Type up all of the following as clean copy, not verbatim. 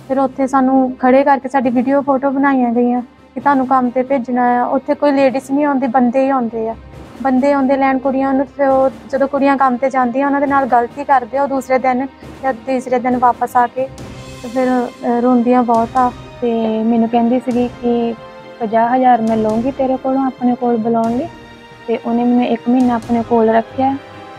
फिर उत्थे सानू खड़े करके साडी वीडियो फोटो बनाईयां गईयां कि तुहानू काम ते भेजना है। उत्थे कोई लेडीज़ नहीं आउंदी, बंदे ही आउंदे आ। बंदे आउंदे लैन कुड़ियां नूं, ते जदों कुड़ियां काम ते जांदियां उन्हां दे नाल गलती करदे, ओह दूसरे दिन या तीसरे दिन वापस आके ते फिर रोंदियां बहुत आ। ते मैनूं कहंदी सीगी कि 50,000 मैं लऊंगी तेरे कोलों अपने कोल बुलाउण लई। ते उहने मैनूं 1 महीना अपने कोल रखिया।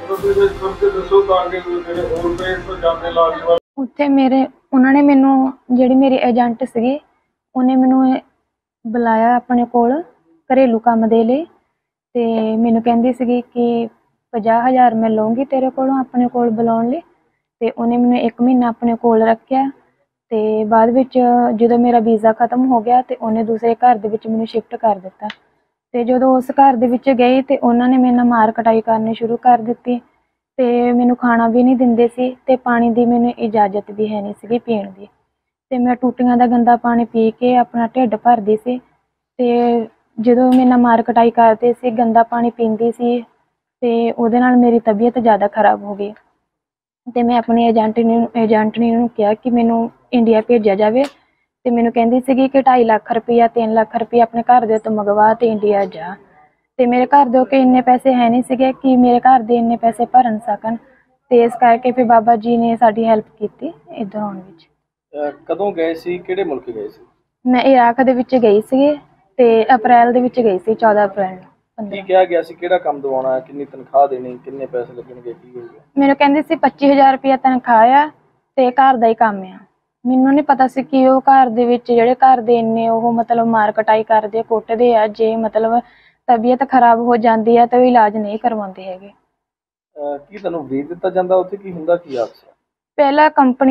उत्थे मेरे उन्होंने मैनू जिहड़ी मेरी एजेंट सीगी उन्हें मैनू बुलाया अपने कोल घरेलू काम दे लई। ते मैनू कहंदी सीगी कि 50,000 मैं लऊंगी तेरे कोलों अपने कोल बुलाउण लई। ते उन्हें मैनू 1 महीना अपने कोल रखिया। ते बाद विच जदों मेरा वीज़ा खत्म हो गया ते उन्हें दूसरे घर दे विच मैनू शिफ्ट कर दिता। ते जदों उस घर दे विच गई ते उन्होंने मेरे नाल मार कटाई करनी शुरू कर दित्ती। ते मैनू खाना भी नहीं दिंदे सी ते पानी दी मैनू इजाजत भी है नहीं सीगी पीण दी। ते मैं टूटियां दा गंदा पानी पी के अपना ढिड भरदी सी। ते जदों मेरे नाल मार कटाई करदे सी, गंदा पानी पींदी सी ते उहदे नाल मेरी तबीयत ज़्यादा खराब हो गई। ते मैं अपनी एजेंट ने उहनूं कहा कि मैनू इंडिया भेजा जावे। ते मैनू कहंदी सीगी कि 2.5 लाख रुपया 3 लाख रुपया अपने घर दे तों मंगवा ते इंडिया जा। ते मेरे घर दे कोल इन्ने पैसे है नहीं सीगे कि मेरे घर दे इन्ने पैसे भरन सकन। ते इस करके फिर बाबा जी ने साडी हैल्प कीती इधर आउण विच। कदों गए सी, किहड़े मुल्क गए सी? मैं इराक दे विच गई सीगी ते अप्रैल दे विच गई सी, 14 अप्रैल नूं। की कहा गया सी किहड़ा काम दवाउणा, किन्नी तनख्वाह देनी, किन्ने पैसे लगणगे, की होगा? मैनू कहंदी सी 25,000 रुपया तनख्वाह आ ते घर दा ही काम आ। मैनू नहीं पता सी कि वो घर दे विच जिहड़े घर दे इन्ने ओह मतलब मार कटाई करदे कुटदे आ, जे मतलब तबीयत खराब हो जाती है तो इलाज नहीं करवाते हैगे। की तुहानूं वीज़ा दित्ता जांदा उत्थे, की हुंदा की आपस? पहला कंपनी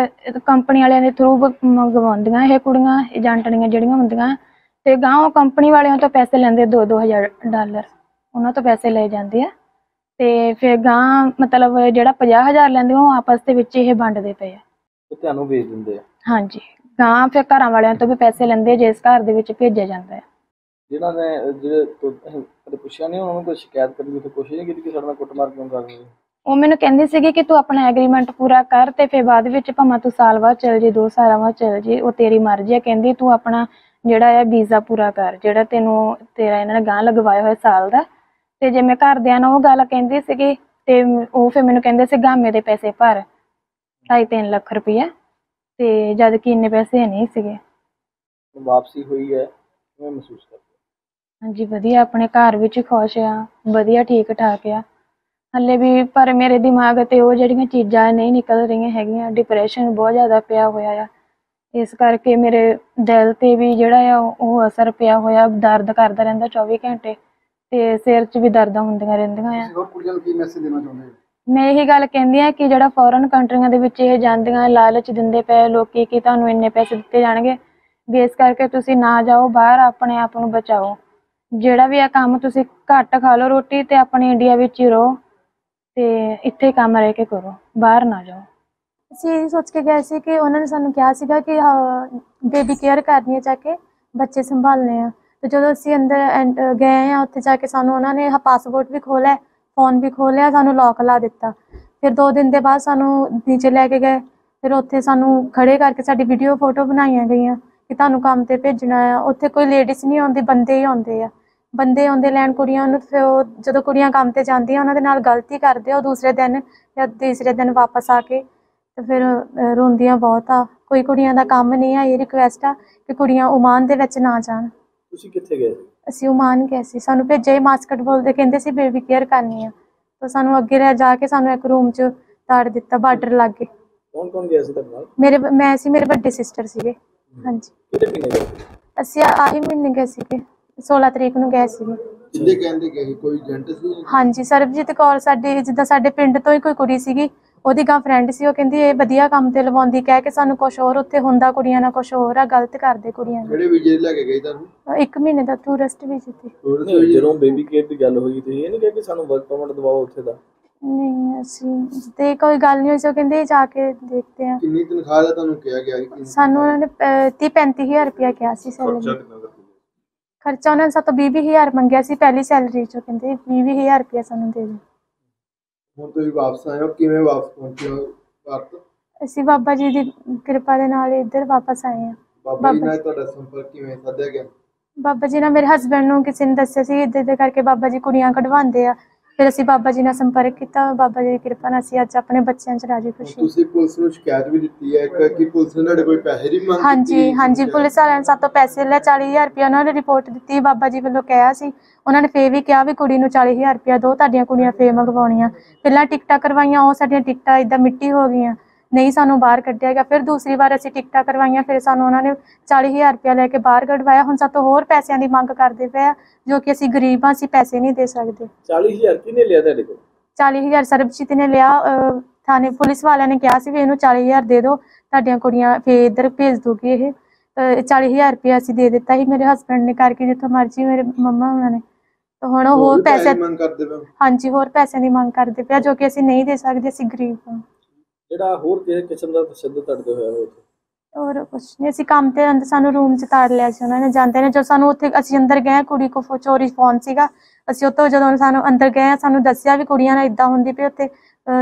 वाले दे थ्रू मंगवाउंदियां ये कुड़ियां एजेंटनियां जिहड़ियां हुंदियां ते गांह ओह कंपनी वालियां तो पैसे लैंदे $2-2,000 उन्हां तो पैसे ले जांदे आ। ते फिर गांह मतलब जिहड़ा 50,000 लैंदे ओह आपस दे विच इह वंडदे पए आ। ते तुहानूं भेज दिंदे आ? हाँ जी, गांह फिर घरां वालियां तो भी पैसे लैंदे जिस घर दे विच भेजिया जांदा है। जिन्हां ने ਜਿਹੜੇ ਕਦੇ ਪੁੱਛਿਆ ਨਹੀਂ ਉਹਨਾਂ ਨੂੰ, ਕੋਈ ਸ਼ਿਕਾਇਤ ਕਰਨ ਦੀ ਕੋਸ਼ਿਸ਼ ਨਹੀਂ ਕੀਤੀ ਕਿ ਸਾਡੇ ਨਾਲ ਕੁੱਟਮਾਰ ਕਿਉਂ ਕਰ ਰਹੇ ਹੋ? ਉਹ ਮੈਨੂੰ ਕਹਿੰਦੀ ਸੀਗੀ ਕਿ ਤੂੰ ਆਪਣਾ ਐਗਰੀਮੈਂਟ ਪੂਰਾ ਕਰ ਤੇ ਫਿਰ ਬਾਅਦ ਵਿੱਚ ਭਾਵੇਂ ਤੂੰ ਸਾਲ ਬਾਅਦ ਚਲ ਜੇ 2 ਸਾਲਾਂ ਬਾਅਦ ਚਲ ਜੇ, ਉਹ ਤੇਰੀ ਮਰਜ਼ੀ ਹੈ। ਕਹਿੰਦੀ ਤੂੰ ਆਪਣਾ ਜਿਹੜਾ ਹੈ ਵੀਜ਼ਾ ਪੂਰਾ ਕਰ ਜਿਹੜਾ ਤੇਰਾ ਇਹਨਾਂ ਨੇ ਗਾਂਹ ਲਗਵਾਇਆ ਹੋਇਆ ਸਾਲ ਦਾ। ਤੇ ਜੇ ਮੈਂ ਘਰਦਿਆਂ ਨਾਲ ਉਹ ਗੱਲ ਕਹਿੰਦੀ ਸੀਗੀ ਤੇ ਉਹ ਫਿਰ ਮੈਨੂੰ ਕਹਿੰਦੇ ਸੀ ਗਾਮੇ ਦੇ ਪੈਸੇ ਭਰ 2.5-3 ਲੱਖ ਰੁਪਈਆ, ਤੇ ਜਦ ਕਿ ਇੰਨੇ ਪੈਸੇ ਨਹੀਂ ਸੀਗੇ। ਵਾਪਸੀ ਹੋਈ ਹੈ, ਕਿਵੇਂ ਮਹਿਸੂਸ ਕਰਦੇ? ਹਾਂਜੀ ਵਧੀਆ, ਆਪਣੇ ਘਰ ਵਿੱਚ ਖੁਸ਼ ਆ, ਵਧੀਆ ਠੀਕ ਠਾਕ ਆ ਹਲੇ ਵੀ। ਪਰ ਮੇਰੇ ਦਿਮਾਗ ਤੇ ਉਹ ਜਿਹੜੀਆਂ ਚੀਜ਼ਾਂ ਨਹੀਂ ਨਿਕਲ ਰਹੀਆਂ ਹੈਗੀਆਂ, ਡਿਪਰੈਸ਼ਨ ਬਹੁਤ ਜ਼ਿਆਦਾ ਪਿਆ ਹੋਇਆ ਆ। ਇਸ ਕਰਕੇ ਮੇਰੇ ਦਿਲ ਤੇ ਵੀ ਜਿਹੜਾ ਆ ਉਹ ਅਸਰ ਪਿਆ ਹੋਇਆ, ਦਰਦ ਕਰਦਾ ਰਹਿੰਦਾ 24 ਘੰਟੇ ਤੇ ਸਿਰ 'ਚ ਵੀ ਦਰਦਾਂ ਹੁੰਦੀਆਂ ਰਹਿੰਦੀਆਂ ਆ। ਕੁੜੀਆਂ ਨੂੰ ਕੀ ਮੈਸੇਜ ਦੇਣਾ ਚਾਹੁੰਦੇ ਹੋ? ਮੈਂ ਇਹੀ ਗੱਲ ਕਹਿੰਦੀ ਹਾਂ ਕਿ ਜਿਹੜਾ ਫੋਰਨ ਕੰਟਰੀਆਂ ਦੇ ਵਿੱਚ ਇਹ ਜਾਂਦੀਆਂ, ਲਾਲਚ ਦਿੰਦੇ ਪਏ ਲੋਕੀ ਕਿ ਤੁਹਾਨੂੰ ਇੰਨੇ ਪੈਸੇ ਦਿੱਤੇ ਜਾਣਗੇ, ਵੀ ਇਸ ਕਰਕੇ ਤੁਸੀਂ ਨਾ ਜਾਓ ਬਾਹਰ, ਆਪਣੇ ਆਪ ਨੂੰ ਬਚਾਓ। ਜਿਹੜਾ ਵੀ ਆ ਕੰਮ ਤੁਸੀਂ ਘੱਟ ਖਾ ਲਓ ਰੋਟੀ ਤੇ ਆਪਣੇ ਇੰਡੀਆ ਵਿੱਚ ਹੀ ਰਹੋ ਤੇ ਇੱਥੇ ਕੰਮ ਰਹਿ ਕੇ ਕਰੋ, ਬਾਹਰ ਨਾ ਜਾਓ। ਅਸੀਂ ਇਹ ਸੋਚ ਕੇ ਗਏ ਸੀ ਕਿ ਉਹਨਾਂ ਨੇ ਸਾਨੂੰ ਕਿਹਾ ਸੀਗਾ ਕਿ ਬੇਬੀ ਕੇਅਰ ਕਰਨੀ ਹੈ, ਜਾ ਕੇ ਬੱਚੇ ਸੰਭਾਲਣੇ ਆ। ਤੇ ਜਦੋਂ ਅਸੀਂ ਅੰਦਰ ਗਏ ਆ ਉੱਥੇ ਜਾ ਕੇ ਸਾਨੂੰ ਉਹਨਾਂ ਨੇ ਪਾਸਪੋਰਟ ਵੀ ਖੋਲਿਆ, ਫੋਨ ਵੀ ਖੋਲਿਆ, ਸਾਨੂੰ ਲੌਕ ਲਾ ਦਿੱਤਾ। ਫਿਰ 2 ਦਿਨ ਦੇ ਬਾਅਦ ਸਾਨੂੰ ਨੀਚੇ ਲੈ ਕੇ ਗਏ। ਫਿਰ ਉੱਥੇ ਸਾਨੂੰ ਖੜੇ ਕਰਕੇ ਸਾਡੀ ਵੀਡੀਓ ਫੋਟੋ ਬਣਾਈਆਂ ਗਈਆਂ ਕਿ ਤੁਹਾਨੂੰ ਕੰਮ ਤੇ ਭੇਜਣਾ ਆ। ਉੱਥੇ ਕੋਈ ਲੇਡੀਜ਼ ਨਹੀਂ ਆਉਂਦੀ, ਬੰਦੇ ਹੀ ਆਉਂਦੇ ਆ। ਬੰਦੇ ਆਉਂਦੇ ਲੈਣ ਕੁੜੀਆਂ ਨੂੰ, ਫਿਰ ਉਹ ਜਦੋਂ ਕੁੜੀਆਂ ਕੰਮ ਤੇ ਜਾਂਦੀਆਂ ਉਹਨਾਂ ਦੇ ਨਾਲ ਗਲਤੀ ਕਰਦੇ, ਉਹ ਦੂਸਰੇ ਦਿਨ ਜਾਂ ਤੀਸਰੇ ਦਿਨ ਵਾਪਸ ਆ ਕੇ ਤੇ ਫਿਰ ਰੋਂਦੀਆਂ ਬਹੁਤ ਆ। ਕੋਈ ਕੁੜੀਆਂ ਦਾ ਕੰਮ ਨਹੀਂ ਆ। ਇਹ ਰਿਕੁਐਸਟ ਆ ਕਿ ਕੁੜੀਆਂ ਓਮਾਨ ਦੇ ਵਿੱਚ ਨਾ ਜਾਣ। ਤੁਸੀਂ ਕਿੱਥੇ ਗਏ ਸੀ? ਅਸੀਂ ਓਮਾਨ ਗਏ ਸੀ। ਸਾਨੂੰ ਭੇਜਿਆ ਹੀ ਮਾਸਕਟ ਬੋਲਦੇ, ਕਹਿੰਦੇ ਸੀ ਬੇਬੀ ਕੇਅਰ ਕਰਨੀ ਆ। ਤਾਂ ਸਾਨੂੰ ਅੱਗੇ ਲੈ ਜਾ ਕੇ ਸਾਨੂੰ ਇੱਕ ਰੂਮ 'ਚ ਤਾੜ ਦਿੱਤਾ, ਬਾਰਡਰ ਲੱਗ ਕੇ। ਕੌਣ ਕੌਣ ਗਿਆ ਸੀ ਤੁਹਾਡੇ ਨਾਲ? ਮੈਂ ਸੀ, ਮੇਰੇ ਵੱਡੇ ਸਿਸਟਰ ਸੀਗੇ। ਹਾਂਜੀ। ਕਿਹੜੇ ਮਹੀਨੇ ਗਏ ਸੀ? ਅਸੀਂ ਆਹੀ ਮਹੀਨੇ ਗਏ ਸੀਗੇ, 16 ਤਰੀਕ ਨੂੰ ਗਏ ਸੀਗੇ। ਕਿੰਨੇ ਕਹਿੰਦੇ ਗਏ? ਕੋਈ ਏਜੰਟ ਸੀ? ਹਾਂਜੀ, ਸਰਬਜੀਤ ਕੌਰ ਸਾਡੀ ਜਿੱਦਾਂ ਸਾਡੇ ਪਿੰਡ ਤੋਂ ਹੀ ਕੋਈ ਕੁੜੀ ਸੀਗੀ, ਉਹਦੀ ਗਾਂ ਫਰੈਂਡ ਸੀ। ਉਹ ਕਹਿੰਦੀ ਇਹ ਵਧੀਆ ਕੰਮ ਤੇ ਲਵਾਉਂਦੀ, ਕਹਿ ਕੇ ਸਾਨੂੰ ਕੁਛ ਹੋਰ ਉੱਥੇ ਹੁੰਦਾ, ਕੁੜੀਆਂ ਨਾਲ ਕੁਛ ਹੋਰ ਆ, ਗਲਤ ਕਰਦੇ ਕੁੜੀਆਂ ਨੂੰ। ਕਿਹੜੇ ਵੀਜ਼ੇ ਲੈ ਕੇ ਗਏ ਤੁਹਾਨੂੰ? 1 ਮਹੀਨੇ ਦਾ ਟੂਰਿਸਟ ਵੀਜ਼ੇ ਤੇ। ਜਦੋਂ ਬੇਬੀ ਕੇਅਰ ਦੀ ਗੱਲ ਹੋਈ ਤੁਸੀਂ ਇਹ ਨਹੀਂ ਕਿਹਾ ਕਿ ਸਾਨੂੰ ਵਰਕ ਪਰਮਿਟ ਦਵਾਓ ਉੱਥੇ ਦਾ? ਨਹੀਂ, ਅਸੀਂ ਤੇ ਕੋਈ ਗੱਲ ਨਹੀਂ ਹੋਈ ਸੀ। ਉਹ ਕਹਿੰਦੇ ਜਾ ਕੇ ਦੇਖਦੇ ਆ। ਕਿੰਨੀ ਤਨਖਾਹ ਦਾ ਤੁਹਾਨੂੰ ਕਿਹਾ ਗਿਆ ਸੀ? ਸਾਨੂੰ ਉਹਨਾਂ ਨੇ 30-35 ਹਜ਼ਾਰ ਰੁਪਇਆ ਕਿਹਾ ਸੀ ਸੈਲਰੀ। ਖਰਚਾ ਉਹਨਾਂ ਨੇ ਸਾਤੋਂ 20,000 ਮੰਗਿਆ ਸੀ ਪਹਿਲੀ ਸੈਲਰੀ 'ਚੋਂ, ਕਹਿੰਦੇ 20,000 ਰੁਪਇਆ ਸਾਨੂੰ ਦੇ ਦਿਓ। ਹੁਣ ਤੁਸੀਂ ਵਾਪਸ ਆਏ ਹੋ, ਕਿਵੇਂ ਵਾਪਸ ਪਹੁੰਚੇ ਹੋ ਭਾਰਤ? ਅਸੀਂ ਬਾਬਾ ਜੀ ਦੀ ਕਿਰਪਾ ਦੇ ਨਾਲ ਇੱਧਰ ਵਾਪਸ ਆਏ ਹਾਂ। ਬਾਬਾ ਜੀ ਨਾਲ ਤੁਹਾਡਾ ਸੰਪਰਕ ਕਿਵੇਂ ਸਾਧਿਆ ਗਿਆ? ਬਾਬਾ ਜੀ ਨਾਲ ਮੇਰੇ ਹਸਬੈਂਡ ਨੂੰ ਕਿਸੇ ਨੇ ਦੱਸਿਆ ਸੀ ਇੱਦਾਂ ਦੇ ਕਰਕੇ ਬਾਬਾ ਜੀ ਕੁੜੀਆਂ ਕਢਵਾਉਂਦੇ ਆ। ਫਿਰ ਅਸੀਂ ਬਾਬਾ ਜੀ ਨਾਲ ਸੰਪਰਕ ਕੀਤਾ। ਬਾਬਾ ਜੀ ਦੀ ਕਿਰਪਾ ਨਾਲ ਅਸੀਂ ਅੱਜ ਆਪਣੇ ਬੱਚਿਆਂ 'ਚ ਰਾਜੀ ਖੁਸ਼ੀ। ਤੁਸੀਂ ਪੁਲਿਸ ਨੂੰ ਸ਼ਿਕਾਇਤ ਵੀ ਦਿੱਤੀ ਹੈ ਕਿ ਪੁਲਿਸ ਨੇ ਤੁਹਾਡੇ ਕੋਈ ਪੈਸੇ ਦੀ ਮੰਗ ਹਾਂਜੀ ਹਾਂਜੀ, ਪੁਲਿਸ ਵਾਲਿਆਂ ਨੇ ਸਾਡੇ ਤੋਂ ਪੈਸੇ ਲੈ 40,000 ਰੁਪਇਆ ਉਹਨਾਂ ਨੇ ਰਿਪੋਰਟ ਦਿੱਤੀ। ਬਾਬਾ ਜੀ ਵੱਲੋਂ ਕਿਹਾ ਸੀ, ਉਹਨਾਂ ਨੇ ਫੇਰ ਵੀ ਕਿਹਾ ਵੀ ਕੁੜੀ ਨੂੰ 40,000 ਰੁਪਇਆ ਦਿਓ, ਤੁਹਾਡੀਆਂ ਕੁੜੀਆਂ ਫੇਰ ਮੰਗਵਾਉਣੀਆਂ। ਪਹਿਲਾਂ ਟਿਕਟਾਂ ਕਰਵਾਈਆਂ, ਉਹ ਸਾਡੀਆਂ ਟਿਕਟਾਂ ਇੱਦਾਂ ਮਿੱਟੀ ਹੋ ਗਈਆਂ, ਨਹੀਂ ਸਾਨੂੰ ਬਾਹਰ ਕੱਢਿਆ ਗਿਆ। ਫਿਰ ਦੂਸਰੀ ਵਾਰ ਅਸੀਂ ਟਿਕਟਾਂ ਕਰਵਾਈਆਂ, ਫਿਰ ਸਾਨੂੰ ਉਹਨਾਂ ਨੇ 40,000 ਰੁਪਇਆ ਲੈ ਕੇ ਬਾਹਰ ਕਢਵਾਇਆ। ਹੁਣ ਸਾਡੇ ਤੋਂ ਹੋਰ ਪੈਸਿਆਂ ਦੀ ਮੰਗ ਕਰਦੇ ਪਏ ਆ, ਜੋ ਕਿ ਅਸੀਂ ਗਰੀਬ ਹਾਂ, ਅਸੀਂ ਪੈਸੇ ਨਹੀਂ ਦੇ ਸਕਦੇ। 40,000 ਕਿਹਨੇ ਲਿਆ ਤੁਹਾਡੇ ਕੋਲ? 40,000 ਸਰਬਜੀਤ ਨੇ ਲਿਆ। ਥਾਣੇ ਪੁਲਿਸ ਵਾਲਿਆਂ ਨੇ ਕਿਹਾ ਸੀ ਵੀ ਇਹਨੂੰ 40,000 ਦੇ ਦਿਓ, ਤੁਹਾਡੀਆਂ ਕੁੜੀਆਂ ਫੇਰ ਇੱਧਰ ਭੇਜ ਦੂਗੀ ਇਹ। 40,000 ਰੁਪਇਆ ਅਸੀਂ ਦੇ ਦਿੱਤਾ ਸੀ ਮੇਰੇ ਹਸਬੈਂਡ ਨੇ ਕਰਕੇ, ਜਿੱਥੋਂ ਮਰਜ਼ੀ ਮੇਰੇ ਮੰਮਾ ਉਹਨਾਂ ਨੇ। ਤਾਂ ਹੁਣ ਉਹ ਹੋਰ ਪੈਸੇ ਮੰਗ ਕਰਦੇ ਪਏ? ਹਾਂਜੀ, ਹੋਰ ਪੈਸਿਆਂ ਦੀ ਮੰਗ ਕਰਦੇ ਪਿਆ, ਜੋ ਕਿ ਅਸੀਂ ਨਹੀਂ ਦੇ ਸਕਦੇ, ਅਸੀਂ ਗਰੀਬ ਹਾਂ। ਜਿਹੜਾ ਹੋਰ ਕਿਸੇ ਕਿਸਮ ਦਾ ਤਸ਼ੱਦਦ ਤੁਹਾਡੇ ਤੇ ਹੋਇਆ ਉੱਥੇ? ਹੋਰ ਕੁਛ ਨਹੀਂ, ਅਸੀਂ ਕੰਮ ਤੇ ਅੰਦਰ ਸਾਨੂੰ ਰੂਮ 'ਚ ਤਾੜ ਲਿਆ ਸੀ ਉਹਨਾਂ ਨੇ ਜਾਂਦੇ ਨੇ। ਜਦੋਂ ਸਾਨੂੰ ਉੱਥੇ ਅਸੀਂ ਅੰਦਰ ਗਏ, ਕੁੜੀ ਕੋਲ ਚੋਰੀ ਫੋਨ ਸੀਗਾ। ਅਸੀਂ ਉੱਥੋਂ ਜਦੋਂ ਸਾਨੂੰ ਅੰਦਰ ਗਏ, ਸਾਨੂੰ ਦੱਸਿਆ ਵੀ ਕੁੜੀਆਂ ਨਾਲ ਇੱਦਾਂ ਹੁੰਦੀ ਪਈ ਉੱਥੇ।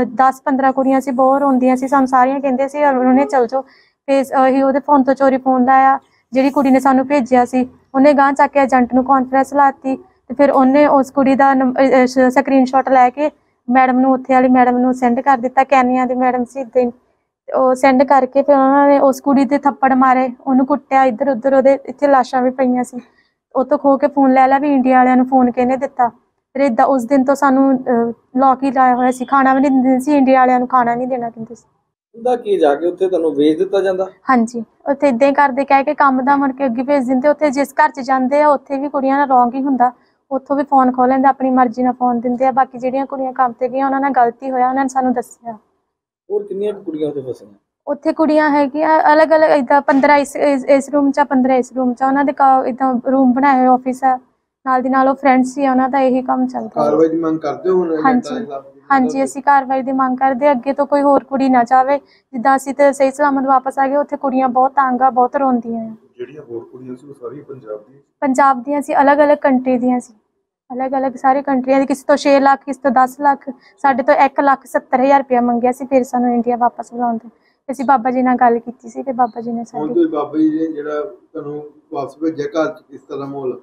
10-15 ਕੁੜੀਆਂ ਸੀ, ਬਹੁਤ ਰੋਂਦੀਆਂ ਸੀ, ਸਾਨੂੰ ਸਾਰੀਆਂ ਕਹਿੰਦੇ ਸੀ ਉਹਨੇ ਚੱਲ ਜਾਓ। ਫਿਰ ਅਸੀਂ ਉਹਦੇ ਫੋਨ ਤੋਂ ਚੋਰੀ ਫੋਨ ਲਾਇਆ, ਜਿਹੜੀ ਕੁੜੀ ਨੇ ਸਾਨੂੰ ਭੇਜਿਆ ਸੀ ਉਹਨੇ ਗਾਂਹ ਚੱਕ ਕੇ ਏਜੰਟ ਨੂੰ ਕਾਨਫਰੰਸ ਲਾਤੀ। ਤੇ ਫਿਰ ਉਹਨੇ ਉਸ ਕੁੜੀ ਦਾ ਸਕਰੀਨਸ਼ਾਟ ਲੈ ਕੇ ਮੈਡਮ ਨੂੰ, ਉੱਥੇ ਵਾਲੀ ਮੈਡਮ ਨੂੰ ਸੈਂਡ ਕਰ ਦਿੱਤਾ। ਕੈਨੀਆਂ ਦੀ ਮੈਡਮ ਸੀ ਇੱਦਾਂ ਹੀ, ਉਹ ਸੈਂਡ ਕਰਕੇ ਫਿਰ ਉਹਨਾਂ ਨੇ ਉਸ ਕੁੜੀ ਤੇ ਥੱਪੜ ਮਾਰੇ, ਉਹਨੂੰ ਕੁੱਟਿਆ ਇੱਧਰ ਉੱਧਰ। ਉਹਦੇ ਇੱਥੇ ਲਾਸ਼ਾਂ ਵੀ ਪਈਆਂ ਸੀ। ਉਹ ਤੋਂ ਖੋ ਕੇ ਫੋਨ ਲੈ ਲਿਆ ਵੀ ਇੰਡੀਆ ਵਾਲਿਆਂ ਨੂੰ ਫੋਨ ਕਿਹਨੇ ਦਿੱਤਾ। ਫਿਰ ਇੱਦਾਂ ਉਸ ਦਿਨ ਤੋਂ ਸਾਨੂੰ ਲੌਕ ਹੀ ਲਾਇਆ ਹੋਇਆ ਸੀ, ਖਾਣਾ ਵੀ ਨਹੀਂ ਦਿੰਦੇ ਸੀ, ਇੰਡੀਆ ਵਾਲਿਆਂ ਨੂੰ ਖਾਣਾ ਨਹੀਂ ਦੇਣਾ ਕਹਿੰਦੇ ਸੀ। ਉਹਦਾ ਕੀ ਜਾ ਕੇ ਉੱਥੇ ਤੁਹਾਨੂੰ ਵੇਚ ਦਿੱਤਾ ਜਾਂਦਾ? ਹਾਂਜੀ, ਉੱਥੇ ਇੱਦਾਂ ਹੀ ਕਰਦੇ ਕਹਿ ਕੇ ਕੰਮ ਦਾ ਮੁੜ ਕੇ ਅੱਗੇ ਭੇਜ ਦਿੰਦੇ। ਉੱਥੇ ਜਿਸ ਘਰ 'ਚ ਜਾਂਦੇ ਆ ਉੱਥੇ ਵੀ ਕੁੜੀਆਂ ਨਾਲ ਰੌਂਗ ਹੀ ਹੁੰਦਾ, ਉੱਥੋਂ ਵੀ ਫੋਨ ਖੋਹ ਲੈਂਦੇ, ਆਪਣੀ ਮਰਜ਼ੀ ਨਾਲ ਫੋਨ ਦਿੰਦੇ ਆ। ਬਾਕੀ ਜਿਹੜੀਆਂ ਕੁੜੀਆਂ ਕੰਮ ਤੇ ਗਈਆਂ ਉਹਨਾਂ ਨਾਲ ਗਲਤੀ ਹੋਇਆ, ਉਹਨਾਂ ਨੇ ਸਾਨੂੰ ਦੱਸਿਆ। ਹੋਰ ਕਿੰਨੀਆਂ ਕੁੜੀਆਂ ਉੱਥੇ ਫਸੀਆਂ? ਉੱਥੇ ਕੁੜੀਆਂ ਹੈਗੀਆਂ ਅਲੱਗ-ਅਲੱਗ, ਇੱਦਾਂ 15 ਇਸ ਰੂਮ 'ਚ, 15 ਇਸ ਰੂਮ 'ਚ। ਉਹਨਾਂ ਦੇ ਇੱਦਾਂ ਰੂਮ ਬਣਾਏ ਹੋਏ ਆਫਿਸ ਆ, ਨਾਲ ਦੀ ਨਾਲ ਉਹ ਫਰੈਂਡਸ ਹੀ ਆ, ਉਹਨਾਂ ਦਾ ਇਹੀ ਕੰਮ ਚੱਲਦਾ। ਕਾਰਵਾਈ ਦੀ ਮੰਗ ਕਰਦੇ ਹੋ? ਹਾਂਜੀ ਹਾਂਜੀ, ਅਸੀਂ ਕਾਰਵਾਈ ਦੀ ਮੰਗ ਕਰਦੇ, ਅੱਗੇ ਤੋਂ ਕੋਈ ਹੋਰ ਕੁੜੀ ਨਾ ਜਾਵੇ। ਜਿੱਦਾਂ ਅਸੀਂ ਤੇ ਸਹੀ ਸਲਾਮਤ ਵਾਪਸ ਆ ਗਏ, ਉੱਥੇ ਕੁੜੀਆਂ ਬਹੁਤ ਤੰਗ ਆ, ਬਹੁਤ ਰੋਂਦੀਆਂ ਆ। ਜਿਹੜੀਆਂ ਹੋਰ ਕੁੜੀਆਂ ਸੀ ਉਹ ਸਾਰੀਆਂ ਪੰਜਾਬ ਦੀਆਂ ਸੀ, ਅਲੱਗ-ਅਲੱਗ ਕੰਟਰੀ ਦੀਆਂ ਸੀ, ਅਲੱਗ-ਅਲੱਗ ਸਾਰੇ ਕੰਟਰੀਆਂ ਦੀ। ਕਿਸੇ ਤੋਂ 6 ਲੱਖ, ਕਿਸੇ ਤੋਂ 10 ਲੱਖ, ਸਾਡੇ ਤੋਂ 1,70,000 ਰੁਪਇਆ ਮੰਗਿਆ ਸੀ। ਫਿਰ ਸਾਨੂੰ ਇੰਡੀਆ ਵਾਪਸ ਬੁਲਾਉਂਦੇ। ਅਸੀਂ ਬਾਬਾ ਜੀ ਨਾਲ ਗੱਲ ਕੀਤੀ ਸੀ ਤੇ ਬਾਬਾ ਜੀ ਨੇ ਸਾਡੀ ਬਾਬਾ ਜੀ ਨੇ ਜਿਹੜਾ ਤੁਹਾਨੂੰ ਵਾਪਸ ਭੇਜਿਆ, ਘਰ 'ਚ ਕਿਸ ਤਰ੍ਹਾਂ ਮਾਹੌਲ?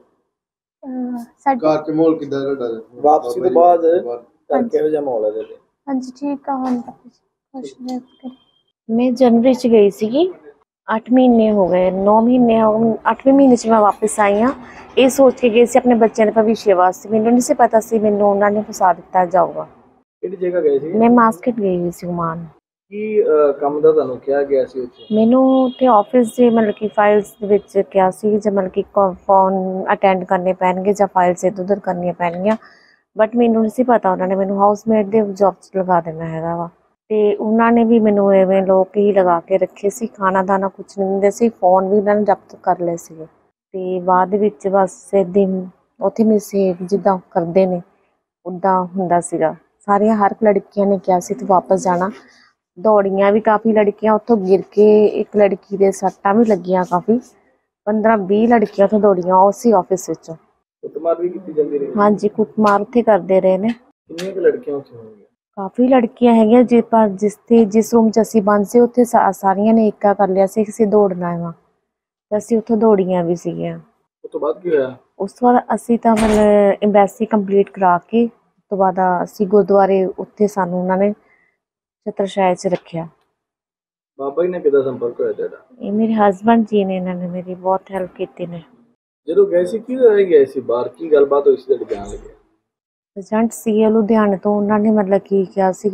ਸਾਡੇ ਘਰ 'ਚ ਮਾਹੌਲ ਕਿੱਦਾਂ ਤੁਹਾਡਾ ਵਾਪਸੀ ਤੋਂ ਬਾਅਦ? ਕਿਹੋ ਜਿਹਾ ਮਾਹੌਲ ਹੈ ਤੁਹਾਡੇ? ਹਾਂਜੀ, ਠੀਕ ਆ ਹੁਣ ਕੁਛ ਨਹੀਂ। ਮੈਂ ਜਨਵਰੀ 'ਚ ਗਈ ਸੀਗੀ, 8 ਮਹੀਨੇ ਹੋ ਗਏ, 9 ਮਹੀਨੇ ਹੋ ਗਏ, 8ਵੇਂ ਮਹੀਨੇ 'ਚ ਮੈਂ ਵਾਪਸ ਆਈ ਹਾਂ। ਇਹ ਸੋਚ ਕੇ ਗਈ ਸੀ ਆਪਣੇ ਬੱਚਿਆਂ ਦੇ ਭਵਿੱਖ ਵਾਸਤੇ। ਮੈਨੂੰ ਨਹੀਂ ਸੀ ਪਤਾ ਸੀ ਮੈਨੂੰ ਉਹਨਾਂ ਨੇ ਫਸਾ ਦਿੱਤਾ ਜਾਊਗਾ। ਕਿਹੜੀ ਜਗ੍ਹਾ ਗਏ ਸੀ? ਮੈਂ ਮਾਸਕਟ ਗਈ ਹੋਈ ਸੀ ਓਮਾਨ। ਕੀ ਕੰਮ ਦਾ ਤੁਹਾਨੂੰ ਕਿਹਾ ਗਿਆ ਸੀ ਉੱਥੇ? ਮੈਨੂੰ ਉੱਥੇ ਆਫਿਸ ਦੇ ਮਤਲਬ ਕਿ ਫਾਈਲਸ ਦੇ ਵਿੱਚ ਕਿਹਾ ਸੀ ਜੇ ਮਤਲਬ ਕਿ ਫੋਨ ਅਟੈਂਡ ਕਰਨੇ ਪੈਣਗੇ ਜਾਂ ਫਾਈਲਸ ਇੱਧਰ ਉੱਧਰ ਕਰਨੀਆਂ ਪੈਣਗੀਆਂ। ਬਟ ਮੈਨੂੰ ਨਹੀਂ ਸੀ ਪਤਾ ਉਹਨਾਂ ਨੇ ਮੈਨੂੰ ਹਾਊਸਮੇਟ ਦੇ ਜੋਬ 'ਚ ਲਗਾ ਦੇਣਾ ਹੈਗਾ ਵਾ। ਅਤੇ ਉਹਨਾਂ ਨੇ ਵੀ ਮੈਨੂੰ ਐਵੇਂ ਲੋਕ ਹੀ ਲਗਾ ਕੇ ਰੱਖੇ ਸੀ, ਖਾਣਾ ਦਾਣਾ ਕੁਛ ਨਹੀਂ ਦਿੰਦੇ ਸੀ, ਫ਼ੋਨ ਵੀ ਉਹਨਾਂ ਨੇ ਜ਼ਬਤ ਕਰ ਲਏ ਸੀਗੇ। ਅਤੇ ਬਾਅਦ ਵਿੱਚ ਬਸ ਦਿਨ ਉੱਥੇ ਮਿਸਬੀਹੇਵ ਜਿੱਦਾਂ ਕਰਦੇ ਨੇ ਉੱਦਾਂ ਹੁੰਦਾ ਸੀਗਾ। ਸਾਰੀਆਂ ਹਰ ਲੜਕੀਆਂ ਨੇ ਕਿਹਾ ਸੀ ਤੂੰ ਵਾਪਸ ਜਾਣਾ। ਦੌੜੀਆਂ ਵੀ ਕਾਫੀ ਲੜਕੀਆਂ ਉੱਥੋਂ ਗਿਰ ਕੇ, ਇੱਕ ਲੜਕੀ ਦੇ ਸੱਟਾਂ ਵੀ ਲੱਗੀਆਂ ਕਾਫੀ। 15-20 ਲੜਕੀਆਂ ਉੱਥੋਂ ਦੌੜੀਆਂ ਉਸੇ ਆਫਿਸ ਵਿੱਚੋਂ। ਕੁੱਟਮਾਰ ਵੀ ਕੀਤੀ ਜਾਂਦੀ ਰਹੀ? ਹਾਂਜੀ, ਕੁੱਟਮਾਰ ਉੱਥੇ ਕਰਦੇ ਰਹੇ ਨੇ। ਕਿੰਨੀਆਂ ਕੁ ਲੜਕੀਆਂ ਉੱਥੇ ਹੋਣਗੀਆਂ? ਕਾਫੀ ਲੜਕੀਆਂ ਹੈਗੀਆਂ। ਜਿਸ ਰੂਮ 'ਚ ਅਸੀਂ ਬੰਦ ਸੀ ਉੱਥੇ ਸਾਰੀਆਂ ਨੇ ਏਕਾ ਕਰ ਲਿਆ ਸੀ ਅਸੀਂ ਦੌੜਨਾ ਵਾ, ਅਤੇ ਅਸੀਂ ਉੱਥੋਂ ਦੌੜੀਆਂ ਵੀ ਸੀਗੀਆਂ। ਉਸ ਤੋਂ ਬਾਅਦ ਕੀ ਹੋਇਆ? ਉਸ ਤੋਂ ਬਾਅਦ ਅਸੀਂ ਤਾਂ ਮਤਲਬ ਐਮਬੈਸੀ ਕੰਪਲੀਟ ਕਰਾ ਕੇ ਉਸ ਤੋਂ ਬਾਅਦ ਅਸੀਂ ਗੁਰਦੁਆਰੇ ਉੱਥੇ ਸਾਨੂੰ ਉਹਨਾਂ ਨੇ ਛਤਰਛਾਇਆ 'ਚ ਰੱਖਿਆ। ਬਾਬਾ ਜੀ ਨੇ ਕਿੱਦਾਂ ਸੰਪਰਕ ਹੋਇਆ ਤੁਹਾਡਾ? ਇਹ ਮੇਰੇ ਹਸਬੈਂਡ ਜੀ ਨੇ, ਇਹਨਾਂ ਨੇ ਮੇਰੀ ਬਹੁਤ ਹੈਲਪ ਕੀਤੀ ਨੇ। ਜਦੋਂ ਗਏ ਸੀ ਕਿਹਦੇ ਨਾਲ ਗਏ ਸੀ ਬਾਹਰ? ਕੀ ਗੱਲਬਾਤ ਹੋਈ ਸੀ ਤੁਹਾਡੇ ਜਾਣ ਲੱਗੇ? ਏਜੰਟ ਸੀਗੇ ਲੁਧਿਆਣੇ ਤੋਂ, ਉਹਨਾਂ ਨੇ ਮਤਲਬ ਕੀ ਕਿਹਾ ਸੀ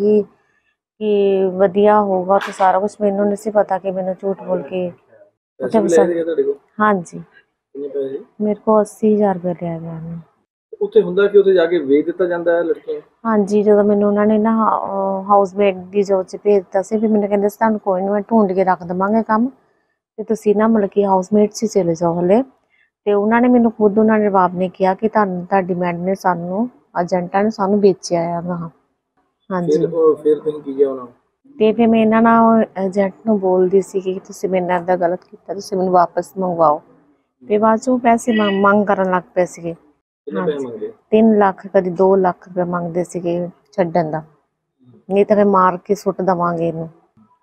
ਕਿ ਵਧੀਆ ਹੋਊਗਾ ਤੇ ਸਾਰਾ ਕੁਛ। ਮੈਨੂੰ ਨਹੀਂ ਸੀ ਪਤਾ ਕਿ ਮੈਨੂੰ ਝੂਠ ਬੋਲ ਕੇ ਉੱਥੇ ਤੁਹਾਡੇ ਕੋਲ? ਹਾਂਜੀ, ਕਿੰਨੇ ਪੈਸੇ? ਮੇਰੇ ਕੋਲ 80,000 ਰੁਪਇਆ ਲਿਆ ਗਿਆ ਉਹਨੇ। ਉੱਥੇ ਹੁੰਦਾ ਕਿ ਉੱਥੇ ਜਾ ਕੇ ਵੇਚ ਦਿੱਤਾ ਜਾਂਦਾ ਹੈ ਲੜਕੀਆਂ? ਹਾਂਜੀ, ਜਦੋਂ ਮੈਨੂੰ ਉਹਨਾਂ ਨੇ ਨਾ ਹਾਊਸਮੇਟ ਦੀ ਜੋਬ 'ਚ ਭੇਜ ਦਿੱਤਾ ਸੀ, ਵੀ ਮੈਨੂੰ ਕਹਿੰਦੇ ਸੀ ਤੁਹਾਨੂੰ ਕੋਈ ਨਹੀਂ ਮੈਂ ਢੂੰਡ ਕੇ ਰੱਖ ਦੇਵਾਂਗੇ ਕੰਮ, ਅਤੇ ਤੁਸੀਂ ਨਾ ਮਤਲਬ ਕਿ ਹਾਊਸਮੇਟ 'ਚ ਚਲੇ ਜਾਓ ਹਲੇ। ਅਤੇ ਉਹਨਾਂ ਨੇ ਮੈਨੂੰ ਖੁਦ ਉਹਨਾਂ ਨੇ ਜਵਾਬ ਨੇ ਕਿਹਾ ਕਿ ਤੁਹਾਡੀ ਮੈਡਮ ਨੇ ਸਾਨੂੰ ਏਜੰਟਾਂ ਨੇ ਸਾਨੂੰ ਵੇਚਿਆ ਆ ਗਾ। ਹਾਂਜੀ, ਫਿਰ ਤੁਸੀਂ ਕੀ ਕਿਹਾ ਉਹਨਾਂ ਨੂੰ? ਅਤੇ ਫਿਰ ਮੈਂ ਇਹਨਾਂ ਨਾਲ ਏਜੰਟ ਨੂੰ ਬੋਲਦੀ ਸੀ ਕਿ ਤੁਸੀਂ ਮੇਰੇ ਨਾਲ ਇੱਦਾਂ ਗਲਤ ਕੀਤਾ, ਤੁਸੀਂ ਮੈਨੂੰ ਵਾਪਸ ਮੰਗਵਾਓ। ਅਤੇ ਬਾਅਦ 'ਚ ਉਹ ਪੈਸੇ ਮੰਗ ਕਰਨ ਲੱਗ ਪਏ ਸੀਗੇ। ਕਿੰਨੇ ਪੈਸੇ ਮੰਗੇ? 3 ਲੱਖ, ਕਦੀ 2 ਲੱਖ ਰੁਪਇਆ ਮੰਗਦੇ ਸੀਗੇ ਛੱਡਣ ਦਾ, ਨਹੀਂ ਤਾਂ ਫਿਰ ਮਾਰ ਕੇ ਸੁੱਟ ਦੇਵਾਂਗੇ ਇਹਨੂੰ।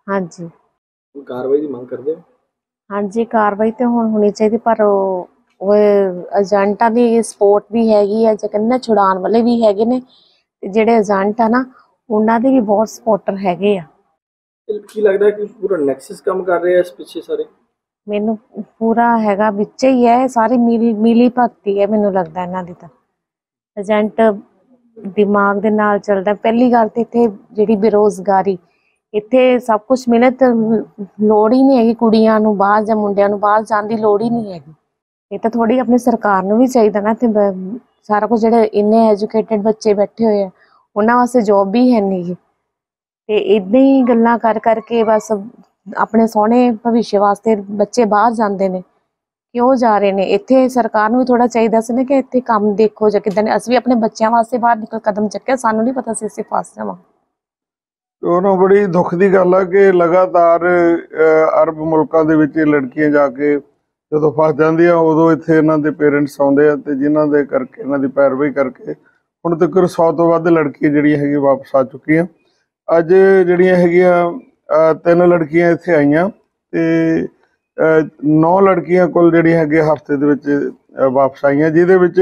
ਹਾਂਜੀ ਕੋਈ ਕਾਰਵਾਈ ਦੀ ਮੰਗ ਕਰਦੇ ਹੋ? ਹਾਂਜੀ, ਕਾਰਵਾਈ ਤੇ ਹੁਣ ਹੋਣੀ ਚਾਹੀਦੀ, ਪਰ ਉਹ ਏਜੰਟਾਂ ਦੀ ਸਪੋਰਟ ਵੀ ਹੈਗੀ ਆ, ਜੇ ਕਹਿੰਦੇ ਨਾ ਛੁਡਾਉਣ ਵਾਲੇ ਵੀ ਹੈਗੇ ਨੇ, ਤੇ ਜਿਹੜੇ ਏਜੰਟ ਆ ਨਾ ਉਹਨਾਂ ਦੇ ਵੀ ਬਹੁਤ ਸਪੋਰਟਰ ਹੈਗੇ ਆ। ਕੀ ਲੱਗਦਾ ਕਿ ਪੂਰਾ ਨੈਕਸਸ ਕੰਮ ਕਰ ਰਹੇ ਆ ਇਸ ਪਿੱਛੇ ਸਾਰੇ? ਮੈਨੂੰ ਪੂਰਾ ਹੈਗਾ ਵਿੱਚ ਹੀ ਹੈ, ਸਾਰੀ ਮਿਲੀ ਭਗਤੀ ਹੈ ਮੈਨੂੰ ਲੱਗਦਾ ਇਹਨਾਂ ਦੀ। ਤਾਂ ਏਜੰਟ ਦਿਮਾਗ ਦੇ ਨਾਲ ਚੱਲਦਾ। ਪਹਿਲੀ ਗੱਲ ਤੇ ਇੱਥੇ ਜਿਹੜੀ ਬੇਰੁਜ਼ਗਾਰੀ, ਇੱਥੇ ਸਭ ਕੁਝ ਮਿਲੇ ਤਾਂ ਲੋੜ ਹੀ ਨਹੀਂ ਹੈਗੀ ਕੁੜੀਆਂ ਨੂੰ ਬਾਹਰ ਜਾਂ ਮੁੰਡਿਆਂ ਨੂੰ ਬਾਹਰ ਜਾਣ ਦੀ ਲੋੜ ਹੀ ਨਹੀਂ ਹੈਗੀ। ਇਹ ਤਾਂ ਥੋੜੀ ਆਪਣੀ ਸਰਕਾਰ ਨੂੰ ਵੀ ਚਾਹੀਦਾ ਨਾ, ਤੇ ਸਾਰਾ ਕੁਝ ਜਿਹੜੇ ਇੰਨੇ ਐਜੂਕੇਟਿਡ ਬੱਚੇ ਬੈਠੇ ਹੋਏ ਆ ਉਹਨਾਂ ਵਾਸਤੇ ਜੋਬ ਵੀ ਹੈ ਨਹੀਂ ਗੀ, ਤੇ ਇਦਾਂ ਹੀ ਗੱਲਾਂ ਕਰ ਕਰਕੇ ਬਸ ਆਪਣੇ ਸੋਹਣੇ ਭਵਿੱਖ ਵਾਸਤੇ ਬੱਚੇ ਬਾਹਰ ਜਾਂਦੇ ਨੇ। ਕਿਉਂ ਜਾ ਰਹੇ ਨੇ? ਇੱਥੇ ਸਰਕਾਰ ਨੂੰ ਵੀ ਥੋੜਾ ਚਾਹੀਦਾ ਸੀ ਨਾ ਕਿ ਇੱਥੇ ਕੰਮ ਦੇਖੋ ਜਾਂ ਕਿੱਦਾਂ। ਅਸੀਂ ਵੀ ਆਪਣੇ ਬੱਚਿਆਂ ਵਾਸਤੇ ਬਾਹਰ ਨਿਕਲ ਕਦਮ ਚੱਕਿਆ, ਸਾਨੂੰ ਨਹੀਂ ਪਤਾ ਸੀ ਅਸੀਂ ਫਸ ਜਾਵਾਂਗੇ। ਉਹਨੂੰ ਬੜੀ ਦੁੱਖ ਦੀ ਗੱਲ ਆ ਕਿ ਲਗਾਤਾਰ ਅਰਬ ਮੁਲਕਾਂ ਦੇ ਵਿੱਚ ਇਹ ਲੜਕੀਆਂ ਜਾ ਕੇ ਜਦੋਂ ਫਸ ਜਾਂਦੀਆਂ ਉਦੋਂ ਇੱਥੇ ਇਹਨਾਂ ਦੇ ਪੇਰੈਂਟਸ ਆਉਂਦੇ ਆ, ਤੇ ਜਿਨ੍ਹਾਂ ਦੇ ਕਰਕੇ ਇਹਨਾਂ ਦੀ ਪੈਰਵਾਈ ਕਰਕੇ ਹੁਣ ਤੱਕ 100 ਤੋਂ ਵੱਧ ਲੜਕੀਆਂ ਜਿਹੜੀਆਂ ਹੈਗੀਆਂ ਵਾਪਸ ਆ ਚੁੱਕੀਆਂ। ਅੱਜ ਜਿਹੜੀਆਂ ਹੈਗੀਆਂ 3 ਲੜਕੀਆਂ ਇੱਥੇ ਆਈਆਂ, ਤੇ 9 ਲੜਕੀਆਂ ਕੁੱਲ ਜਿਹੜੀਆਂ ਹੈਗੀਆਂ ਹਫ਼ਤੇ ਦੇ ਵਿੱਚ ਵਾਪਸ ਆਈਆਂ, ਜਿਹਦੇ ਵਿੱਚ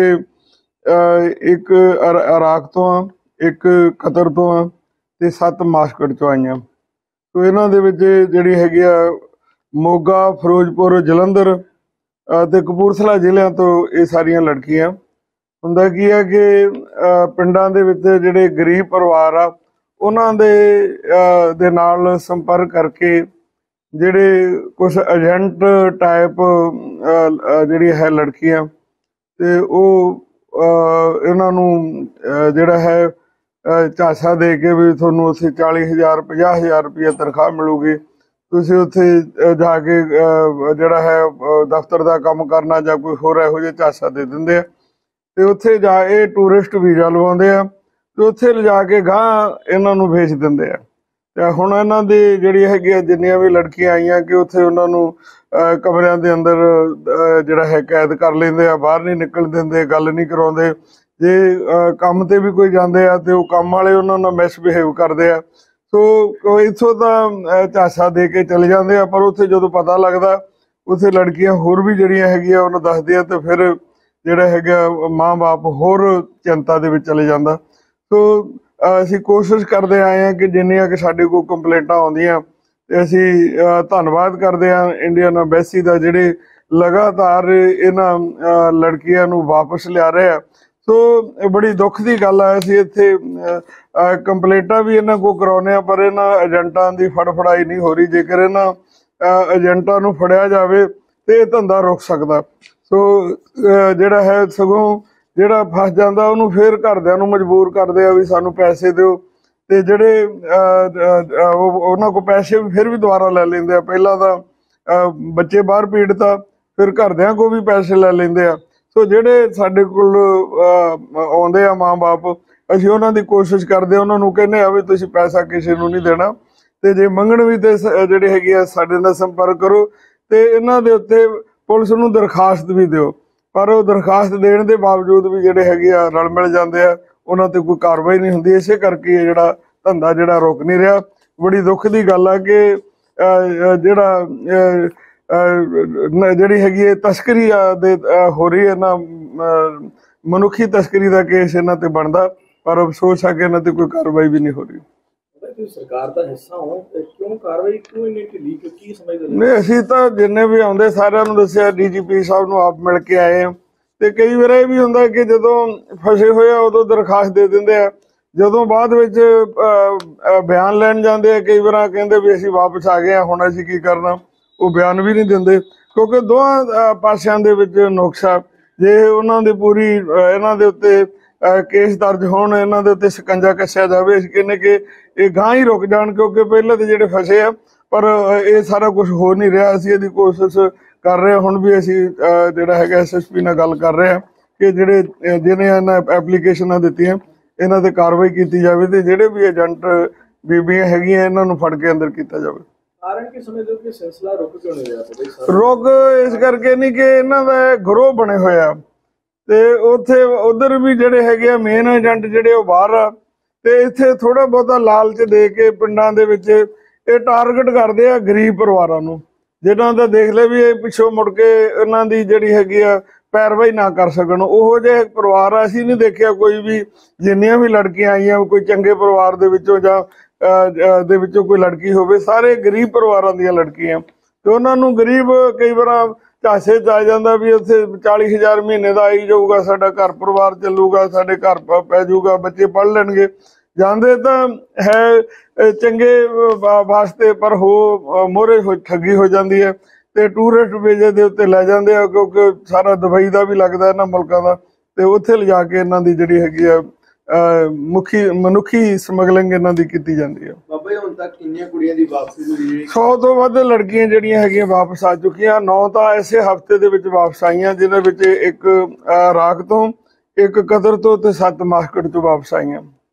ਇੱਕ ਇਰਾਕ ਤੋਂ ਆ, ਇੱਕ ਕਤਰ ਤੋਂ ਆ, ਤੇ 7 ਮਾਸਕਟ ਚੋਂ ਆਈਆਂ। ਸੋ ਇਹਨਾਂ ਦੇ ਵਿੱਚ ਜਿਹੜੀ ਹੈਗੀ ਆ ਮੋਗਾ, ਫਿਰੋਜ਼ਪੁਰ, ਜਲੰਧਰ ਤੇ ਕਪੂਰਥਲਾ ਜ਼ਿਲ੍ਹਿਆਂ ਤੋਂ ਇਹ ਸਾਰੀਆਂ ਲੜਕੀਆਂ। ਹੁੰਦਾ ਕੀ ਆ ਕਿ ਪਿੰਡਾਂ ਦੇ ਵਿੱਚ ਜਿਹੜੇ ਗਰੀਬ ਪਰਿਵਾਰ ਆ ਉਹਨਾਂ ਦੇ ਨਾਲ ਸੰਪਰਕ ਕਰਕੇ ਜਿਹੜੇ ਕੁਝ ਏਜੰਟ ਟਾਈਪ ਜਿਹੜੀ ਹੈ ਲੜਕੀਆਂ, ਤੇ ਉਹ ਇਹਨਾਂ ਨੂੰ ਜਿਹੜਾ ਹੈ ਝਾਂਸਾ ਦੇ ਕੇ ਵੀ ਤੁਹਾਨੂੰ ਉੱਥੇ 40,000 50,000 ਰੁਪਈਆ ਤਨਖਾਹ ਮਿਲੂਗੀ, ਤੁਸੀਂ ਉੱਥੇ ਜਾ ਕੇ ਜਿਹੜਾ ਹੈ ਦਫ਼ਤਰ ਦਾ ਕੰਮ ਕਰਨਾ ਜਾਂ ਕੋਈ ਹੋਰ ਇਹੋ ਜਿਹਾ ਝਾਂਸਾ ਦੇ ਦਿੰਦੇ ਆ, ਤੇ ਉੱਥੇ ਜਾ ਇਹ ਟੂਰਿਸਟ ਵੀਜ਼ਾ ਲਵਾਉਂਦੇ ਆ, ਤੇ ਉੱਥੇ ਲਿਜਾ ਕੇ ਗਾਂਹ ਇਹਨਾਂ ਨੂੰ ਵੇਚ ਦਿੰਦੇ ਆ। ਤੇ ਹੁਣ ਇਹਨਾਂ ਦੀ ਜਿਹੜੀ ਹੈਗੀ ਆ ਜਿੰਨੀਆਂ ਵੀ ਲੜਕੀਆਂ ਆਈਆਂ ਕਿ ਉੱਥੇ ਉਹਨਾਂ ਨੂੰ ਕਮਰਿਆਂ ਦੇ ਅੰਦਰ ਜਿਹੜਾ ਹੈ ਕੈਦ ਕਰ ਲੈਂਦੇ ਆ, ਬਾਹਰ ਨਹੀਂ ਨਿਕਲ ਦਿੰਦੇ, ਗੱਲ ਨਹੀਂ ਕਰਾਉਂਦੇ। ਜੇ ਕੰਮ ਤੇ ਵੀ ਕੋਈ ਜਾਂਦੇ ਆ ਤੇ ਉਹ ਕੰਮ ਵਾਲੇ ਉਹਨਾਂ ਨਾਲ ਮਿਸਬਿਹੇਵ ਕਰਦੇ ਆ। ਸੋ ਇੱਥੋਂ ਤਾਂ ਝਾਂਸਾ ਦੇ ਕੇ ਚਲੇ ਜਾਂਦੇ ਆ, ਪਰ ਉੱਥੇ ਜਦੋਂ ਪਤਾ ਲੱਗਦਾ ਉੱਥੇ ਲੜਕੀਆਂ ਹੋਰ ਵੀ ਜਿਹੜੀਆਂ ਹੈਗੀਆਂ ਉਹਨੂੰ ਦੱਸਦੀਆਂ, ਤੇ ਫਿਰ ਜਿਹੜਾ ਹੈਗਾ ਮਾਂ-ਬਾਪ ਹੋਰ ਚਿੰਤਾ ਦੇ ਵਿੱਚ ਚਲੇ ਜਾਂਦਾ। ਸੋ ਅਸੀਂ ਕੋਸ਼ਿਸ਼ ਕਰਦੇ ਆਏ ਹਾਂ ਕਿ ਜਿੰਨੀਆਂ ਕਿ ਸਾਡੇ ਕੋਲ ਕੰਪਲੇਂਟਾਂ ਆਉਂਦੀਆਂ, ਤੇ ਅਸੀਂ ਧੰਨਵਾਦ ਕਰਦੇ ਹਾਂ ਇੰਡੀਅਨ ਐਮਬੈਸੀ ਦਾ, ਜਿਹੜੇ ਲਗਾਤਾਰ ਇਹਨਾਂ ਲੜਕੀਆਂ ਨੂੰ ਵਾਪਸ ਲਿਆ ਰਹੇ ਆ। ਸੋ ਬੜੀ ਦੁੱਖ ਦੀ ਗੱਲ ਆ, ਅਸੀਂ ਇੱਥੇ ਕੰਪਲੇਂਟਾਂ ਵੀ ਇਹਨਾਂ ਕੋਲ ਕਰਾਉਂਦੇ ਆ, ਪਰ ਇਹਨਾਂ ਏਜੰਟਾਂ ਦੀ ਫੜਫੜਾਈ ਨਹੀਂ ਹੋ ਰਹੀ। ਜੇਕਰ ਇਹਨਾਂ ਏਜੰਟਾਂ ਨੂੰ ਫੜਿਆ ਜਾਵੇ ਤੇ ਇਹ ਧੰਦਾ ਰੁਕ ਸਕਦਾ। ਸੋ ਜਿਹੜਾ ਹੈ ਸਗੋਂ ਜਿਹੜਾ ਫਸ ਜਾਂਦਾ ਉਹਨੂੰ ਫਿਰ ਘਰਦਿਆਂ ਨੂੰ ਮਜਬੂਰ ਕਰਦੇ ਆ ਵੀ ਸਾਨੂੰ ਪੈਸੇ ਦਿਓ, ਤੇ ਜਿਹੜੇ ਉਹਨਾਂ ਕੋਲ ਪੈਸੇ ਫਿਰ ਵੀ ਦੁਬਾਰਾ ਲੈ ਲੈਂਦੇ ਆ। ਪਹਿਲਾਂ ਤਾਂ ਬੱਚੇ ਬਾਹਰ ਪੀੜਤ ਆ, ਫਿਰ ਘਰਦਿਆਂ ਕੋਲ ਵੀ ਪੈਸੇ ਲੈ ਲੈਂਦੇ ਆ। ਸੋ ਜਿਹੜੇ ਸਾਡੇ ਕੋਲ ਆਉਂਦੇ ਆ ਮਾਂ-ਬਾਪ, ਅਸੀਂ ਉਹਨਾਂ ਦੀ ਕੋਸ਼ਿਸ਼ ਕਰਦੇ, ਉਹਨਾਂ ਨੂੰ ਕਹਿੰਦੇ ਆ ਵੀ ਤੁਸੀਂ ਪੈਸਾ ਕਿਸੇ ਨੂੰ ਨਹੀਂ ਦੇਣਾ, ਤੇ ਜੇ ਮੰਗਣ ਵੀ ਤੇ ਜਿਹੜੇ ਹੈਗੇ ਆ ਸਾਡੇ ਨਾਲ ਸੰਪਰਕ ਕਰੋ, ਤੇ ਇਹਨਾਂ ਦੇ ਉੱਤੇ ਪੁਲਿਸ ਨੂੰ ਦਰਖਾਸਤ ਵੀ ਦਿਓ। ਪਰ ਉਹ ਦਰਖਾਸਤ ਦੇਣ ਦੇ ਬਾਵਜੂਦ ਵੀ ਜਿਹੜੇ ਹੈਗੇ ਆ ਰਲ ਮਿਲ ਜਾਂਦੇ ਆ, ਉਹਨਾਂ ਤੇ ਕੋਈ ਕਾਰਵਾਈ ਨਹੀਂ ਹੁੰਦੀ। ਇਸੇ ਕਰਕੇ ਇਹ ਜਿਹੜਾ ਧੰਦਾ ਜਿਹੜਾ ਰੁਕ ਨਹੀਂ ਰਿਹਾ। ਬੜੀ ਦੁੱਖ ਦੀ ਗੱਲ ਆ ਕਿ ਜਿਹੜਾ ਜਿਹੜੀ ਹੈਗੀ ਹੈ ਤਸਕਰੀ ਦੇ ਹੋ ਰਹੀ ਹੈ ਨਾ, ਮਨੁੱਖੀ ਤਸਕਰੀ ਦਾ ਕੇਸ ਇਹਨਾਂ ਤੇ ਬਣਦਾ, ਪਰ ਅਫਸੋਸ ਆ ਕਿ ਇਹਨਾਂ ਤੇ ਕੋਈ ਕਾਰਵਾਈ ਵੀ ਨਹੀਂ ਹੋ ਰਹੀ। ਤੁਸੀਂ ਸਰਕਾਰ ਦਾ ਹਿੱਸਾ ਹੋ, ਕਿਉਂ ਕਾਰਵਾਈ ਕਿਉਂ ਇੰਨੀ ਢਿੱਲੀ, ਕੀ ਸਮਝਦੇ? ਨਹੀਂ, ਅਸੀਂ ਤਾਂ ਜਿੰਨੇ ਵੀ ਆਉਂਦੇ ਸਾਰਿਆਂ ਨੂੰ ਦੱਸਿਆ, DGP ਸਾਹਿਬ ਨੂੰ ਆਪ ਮਿਲ ਕੇ ਆਏ ਆ। ਤੇ ਕਈ ਵਾਰ ਇਹ ਵੀ ਹੁੰਦਾ ਕਿ ਜਦੋਂ ਫਸੇ ਹੋਏ ਆ ਉਦੋਂ ਦਰਖਾਸਤ ਦੇ ਦਿੰਦੇ ਆ, ਜਦੋਂ ਬਾਅਦ ਵਿੱਚ ਬਿਆਨ ਲੈਣ ਜਾਂਦੇ ਆ ਕਈ ਵਾਰ ਕਹਿੰਦੇ ਵੀ ਅਸੀਂ ਵਾਪਸ ਆ ਗਏ ਆ, ਹੁਣ ਅਸੀਂ ਕੀ ਕਰਨਾ, ਉਹ ਬਿਆਨ ਵੀ ਨਹੀਂ ਦਿੰਦੇ। ਕਿਉਂਕਿ ਦੋਹਾਂ ਪਾਸਿਆਂ ਦੇ ਵਿੱਚ ਨੁਕਸਾ, ਜੇ ਉਹਨਾਂ ਦੀ ਪੂਰੀ ਇਹਨਾਂ ਦੇ ਉੱਤੇ ਕੇਸ ਦਰਜ ਹੋਣ, ਇਹਨਾਂ ਦੇ ਉੱਤੇ ਸ਼ਿਕੰਜਾ ਕੱਸਿਆ ਜਾਵੇ, ਅਸੀਂ ਕਹਿੰਦੇ ਕਿ ਇਹ ਗਾਂਹ ਹੀ ਰੁਕ ਜਾਣ, ਕਿਉਂਕਿ ਪਹਿਲਾਂ ਤੇ ਜਿਹੜੇ ਫਸੇ ਆ, ਪਰ ਇਹ ਸਾਰਾ ਕੁਝ ਹੋ ਨਹੀਂ ਰਿਹਾ। ਅਸੀਂ ਇਹਦੀ ਕੋਸ਼ਿਸ਼ ਕਰ ਰਹੇ ਹਾਂ। ਹੁਣ ਵੀ ਅਸੀਂ ਜਿਹੜਾ ਹੈਗਾ SSP ਨਾਲ ਗੱਲ ਕਰ ਰਹੇ ਹਾਂ ਕਿ ਜਿਹੜੇ ਜਿਹਨੇ ਇਹਨਾਂ ਐਪਲੀਕੇਸ਼ਨਾਂ ਦਿੱਤੀਆਂ ਇਹਨਾਂ ਤੇ ਕਾਰਵਾਈ ਕੀਤੀ ਜਾਵੇ, ਤੇ ਜਿਹੜੇ ਵੀ ਏਜੰਟ ਬੀਬੀਆਂ ਹੈਗੀਆਂ ਇਹਨਾਂ ਨੂੰ ਫੜ ਕੇ ਅੰਦਰ ਕੀਤਾ ਜਾਵੇ। ਕਾਰਨ ਕੀ ਸਮਝਦੇ ਹੋ ਕਿ ਸਿਲਸਿਲਾ ਰੁਕ ਕਿਉਂ ਨਹੀਂ ਰਿਹਾ? ਰੁਕ ਇਸ ਕਰਕੇ ਨਹੀਂ ਕਿ ਇਹਨਾਂ ਦਾ ਗਰੋਹ ਬਣੇ ਹੋਏ ਆ, ਤੇ ਉੱਥੇ ਉਧਰ ਵੀ ਜਿਹੜੇ ਹੈਗੇ ਆ ਮੇਨ ਏਜੰਟ ਜਿਹੜੇ ਉਹ ਬਾਹਰ ਆ, ਤੇ ਇੱਥੇ ਥੋੜਾ ਬਹੁਤਾ ਲਾਲਚ ਦੇ ਕੇ ਪਿੰਡਾਂ ਦੇ ਵਿੱਚ ਇਹ ਟਾਰਗੇਟ ਕਰਦੇ ਆ ਗਰੀਬ ਪਰਿਵਾਰਾਂ ਨੂੰ, ਜਿਨ੍ਹਾਂ ਦਾ ਦੇਖ ਲੈ ਵੀ ਇਹ ਪਿੱਛੋਂ ਮੁੜ ਕੇ ਇਹਨਾਂ ਦੀ ਜਿਹੜੀ ਹੈਗੀ ਆ ਪੈਰਵਾਈ ਨਾ ਕਰ ਸਕਣ। ਉਹੋ ਜਿਹੇ ਪਰਿਵਾਰ ਆ, ਅਸੀਂ ਨਹੀਂ ਦੇਖਿਆ ਕੋਈ ਵੀ, ਜਿੰਨੀਆਂ ਵੀ ਲੜਕੀਆਂ ਆਈਆਂ ਕੋਈ ਚੰਗੇ ਪਰਿਵਾਰ ਦੇ ਵਿੱਚੋਂ ਜਾਂ ਦੇ ਵਿੱਚੋਂ ਕੋਈ ਲੜਕੀ ਹੋਵੇ, ਸਾਰੇ ਗਰੀਬ ਪਰਿਵਾਰਾਂ ਦੀਆਂ ਲੜਕੀਆਂ। ਤੇ ਉਹਨਾਂ ਨੂੰ ਗਰੀਬ ਕਈ ਵਾਰ ਝਾਂਸੇ 'ਚ ਆ ਜਾਂਦਾ ਵੀ ਉੱਥੇ 40,000 ਮਹੀਨੇ ਦਾ ਆਈ ਜਾਊਗਾ, ਸਾਡਾ ਘਰ ਪਰਿਵਾਰ ਚੱਲੂਗਾ, ਸਾਡੇ ਘਰ ਪੈ ਜਾਊਗਾ, ਬੱਚੇ ਪੜ੍ਹ ਲੈਣਗੇ। ਜਾਂਦੇ ਤਾਂ ਹੈ ਚੰਗੇ ਵਾਸਤੇ, ਪਰ ਮੋਹਰੇ ਠੱਗੀ ਹੋ ਜਾਂਦੀ ਹੈ ਤੇ ਟੂਰਿਸਟ ਵੀਜ਼ੇ ਦੇ ਉੱਤੇ ਲੈ ਜਾਂਦੇ ਆ, ਕਿਉਂਕਿ ਸਾਰਾ ਦੁਬਈ ਦਾ ਵੀ ਲੱਗਦਾ ਇਹਨਾਂ ਮੁਲਕਾਂ ਦਾ, ਤੇ ਉੱਥੇ ਲਿਜਾ ਕੇ ਇਹਨਾਂ ਦੀ ਜਿਹੜੀ ਹੈਗੀ ਆ ਮਨੁੱਖੀ ਸਮਗਲਿੰਗ ਇਹਨਾਂ ਦੀ ਕੀਤੀ ਜਾਂਦੀ ਹੈ। ਬਾਬਾ ਜੀ ਹੁਣ ਤੱਕ ਕਿੰਨੀਆਂ ਕੁੜੀਆਂ ਦੀ ਵਾਪਸੀ ਹੋਈ ਹੈ? 100 ਤੋਂ ਵੱਧ ਲੜਕੀਆਂ ਜਿਹੜੀਆਂ ਹੈਗੀਆਂ ਵਾਪਸ ਆ ਚੁੱਕੀਆਂ। 9 ਤਾਂ ਐਸੇ ਹਫ਼ਤੇ ਦੇ ਵਿੱਚ ਵਾਪਸ ਆਈਆਂ, ਜਿਹਨਾਂ ਵਿੱਚ ਇੱਕ ਇਰਾਕ ਤੋਂ, ਇੱਕ ਕਤਰ ਤੋਂ ਤੇ 7 ਮਾਸਕਟ ਤੋਂ ਵਾਪਸ ਆਈਆਂ।